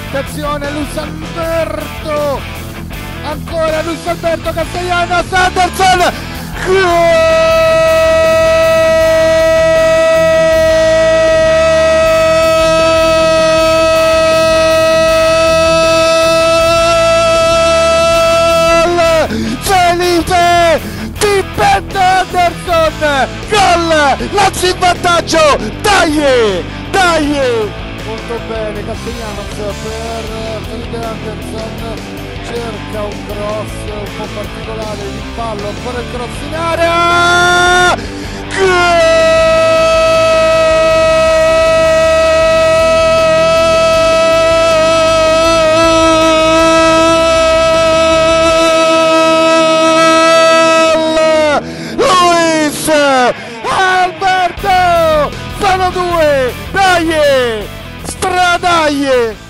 attenzione Luis Alberto, ancora Luis Alberto Castellanos, Anderson, Felipe Pippen Anderson, gol, Lazio in vantaggio, dai! Molto bene Castellanos per Felipe Anderson, cerca un cross un po' particolare, il fallo, ancora il cross in area, gol! Luis Alberto, sono due, dai! Stradaglie!